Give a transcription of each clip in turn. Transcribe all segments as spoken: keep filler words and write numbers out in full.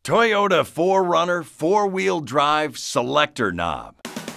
Toyota four runner four-wheel drive selector knob.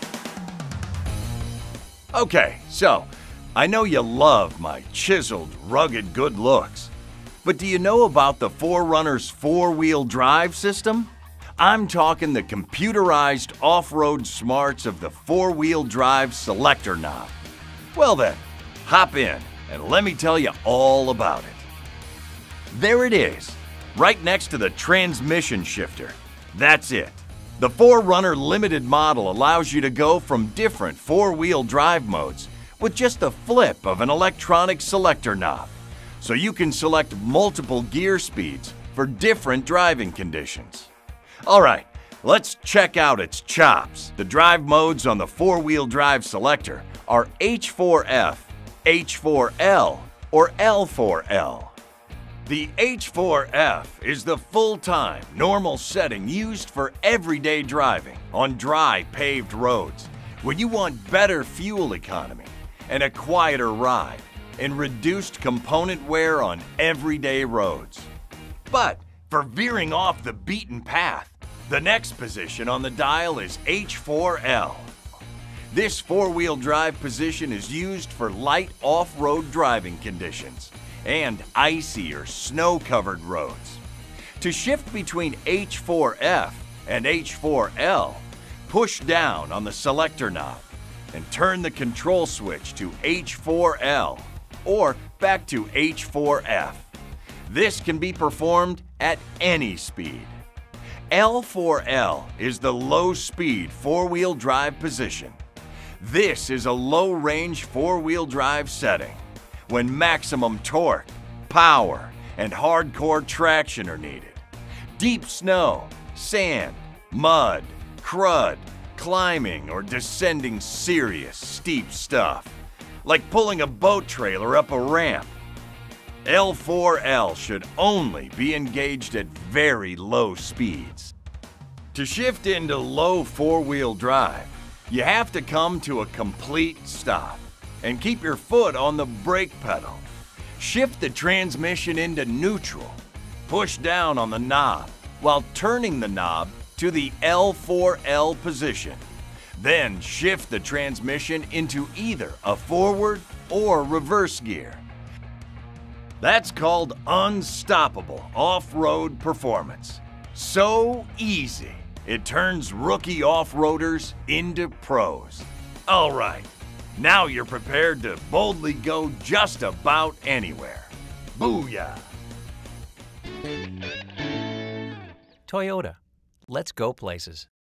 Okay, so I know you love my chiseled, rugged good looks, but do you know about the four runner's four-wheel drive system? I'm talking the computerized off-road smarts of the four-wheel drive selector knob. Well then, hop in and let me tell you all about it. There it is, right next to the transmission shifter. That's it. The four runner Limited model allows you to go from different four-wheel drive modes with just the flip of an electronic selector knob, so you can select multiple gear speeds for different driving conditions. All right, let's check out its chops. The drive modes on the four-wheel drive selector are H four F, H four L, or L four L. The H four F is the full-time, normal setting used for everyday driving on dry, paved roads when you want better fuel economy and a quieter ride and reduced component wear on everyday roads. But for veering off the beaten path, the next position on the dial is H four L. This four-wheel drive position is used for light off-road driving conditions and icy or snow-covered roads. To shift between H four F and H four L, push down on the selector knob and turn the control switch to H four L or back to H four F. This can be performed at any speed. L four L is the low-speed four-wheel drive position. This is a low-range four-wheel drive setting when maximum torque, power, and hardcore traction are needed. Deep snow, sand, mud, crud, climbing, or descending serious, steep stuff, like pulling a boat trailer up a ramp. L four L should only be engaged at very low speeds. To shift into low four-wheel drive, you have to come to a complete stop and keep your foot on the brake pedal. Shift the transmission into neutral. Push down on the knob while turning the knob to the L four L position. Then shift the transmission into either a forward or reverse gear. That's called unstoppable off-road performance. So easy, it turns rookie off-roaders into pros. All right, now you're prepared to boldly go just about anywhere. Booyah! Toyota. Let's go places.